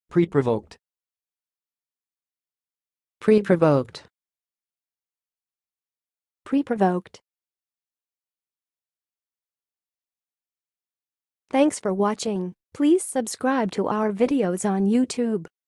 pre-provoked, pre-provoked, pre-provoked. Thanks for watching. Please subscribe to our videos on YouTube.